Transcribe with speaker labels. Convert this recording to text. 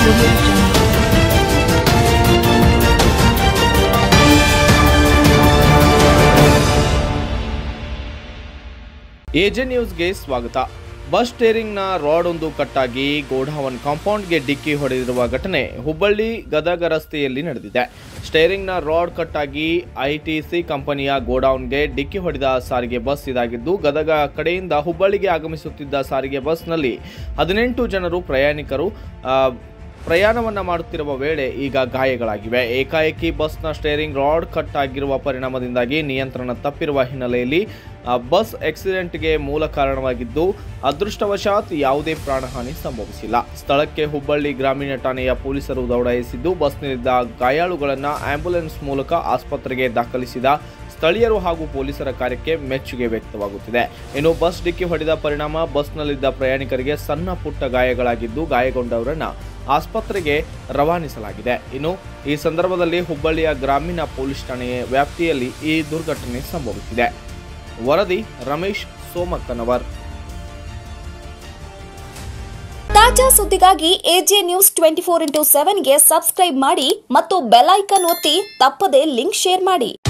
Speaker 1: AJ ನ್ಯೂಸ್ಗೆ ಸ್ವಾಗತ. Bus ಸ್ಟೇರಿಂಗ್ನ rod ಒಂದು ಕಟ್ಟಾಗಿ ಗೋಡೌನ್ ಕಾಂಪೌಂಡ್ಗೆ ಡಿಕ್ಕಿ ಹೊಡೆದಿರುವ ಘಟನೆ ಹುಬ್ಬಳ್ಳಿ ಗದಗ ರಸ್ತೆಯಲ್ಲಿ ನಡೆದಿದೆ. ಸ್ಟೇರಿಂಗ್ನ ರಾಡ್ ಕಟ್ಟಾಗಿ ಐಟಿಸಿ ಕಂಪನಿಯ ಗೋಡೌನ್ಗೆ ಡಿಕ್ಕಿ ಹೊಡೆದ ಸಾರಿಗೆ ಬಸ್ ಇದಾಗಿದ್ದು, ಗದಗ ಕಡೆಯಿಂದ ಹುಬ್ಬಳ್ಳಿಗೆ ಆಗಮಿಸುತ್ತಿದ್ದ ಸಾರಿಗೆ ಬಸ್ನಲ್ಲಿ 18 ಜನರು ಪ್ರಯಾಣಿಕರು ಪ್ರಯಾಣವನ್ನ ಮಾಡುತ್ತಿರುವ ವೇಳೆ ಈಗ ಗಾಯಗಳಾಗಿವೆ. ಏಕಾಏಕಿ ಬಸ್ನ ಸ್ಟೇರಿಂಗ್ ರಾಡ್ ಕಟ್ ಆಗಿರುವ ಪರಿಣಾಮದಿಂದಾಗಿ ನಿಯಂತ್ರಣ ತಪ್ಪಿರುವ ಹಿನ್ನೆಲೆಯಲ್ಲಿ ಬಸ್ ಆಕ್ಸಿಡೆಂಟ್ಗೆ ಮೂಲ ಕಾರಣವಾಗಿದ್ದು, ಅದೃಷ್ಟವಶಾತ್ ಯಾವುದೇ ಪ್ರಾಣಹಾನಿ ಸಂಭವಿಸಿಲ್ಲ. ಸ್ಥಳಕ್ಕೆ ಹುಬ್ಬಳ್ಳಿ ಗ್ರಾಮೀಣ ಠಾಣೆಯ ಪೊಲೀಸರು ದೌಡಾಯಿಸಿದ್ದು, ಬಸ್ನಲ್ಲಿದ್ದ ಗಾಯಾಳುಗಳನ್ನು ಆಂಬ್ಯುಲೆನ್ಸ್ ಮೂಲಕ ಆಸ್ಪತ್ರೆಗೆ ದಾಖಲಿಸಿದ ಸ್ಥಳೀಯರು ಹಾಗೂ ಪೊಲೀಸರ ಕಾರ್ಯಕ್ಕೆ ಮೆಚ್ಚುಗೆ ವ್ಯಕ್ತವಾಗುತ್ತಿದೆ. ಇನ್ನು ಬಸ್ ಡಿಕ್ಕಿ ಹೊಡೆದ ಪರಿಣಾಮ ಬಸ್ನಲ್ಲಿದ್ದ ಪ್ರಯಾಣಿಕರಿಗೆ ಸಣ್ಣ ಪುಟ್ಟ ಗಾಯಗಳಾಗಿದ್ದು, ಗಾಯಗೊಂಡವರನ್ನು ಆಸ್ಪತ್ರೆಗೆ ರವಾನಿಸಲಾಗಿದೆ. ಇನ್ನು ಈ ಸಂದರ್ಭದಲ್ಲಿ ಹುಬ್ಬಳ್ಳಿಯ ಗ್ರಾಮೀಣ ಪೊಲೀಸ್ ಠಾಣೆಯ ವ್ಯಾಪ್ತಿಯಲ್ಲಿ ಈ ದುರ್ಘಟನೆ ಸಂಭವಿಸಿದೆ. ವರದಿ ರಮೇಶ್ ಸೋಮಕ್ಕನವರ್.
Speaker 2: ತಾಜಾ ಸುದ್ದಿಗಾಗಿ ಎಜೆ ನ್ಯೂಸ್ 24x7 ಗೆ ಸಬ್ಸ್ಕ್ರೈಬ್ ಮಾಡಿ ಮತ್ತು ಬೆಲ್ ಐಕಾನ್ ಒತ್ತಿ ತಪ್ಪದೇ ಲಿಂಕ್ ಶೇರ್ ಮಾಡಿ.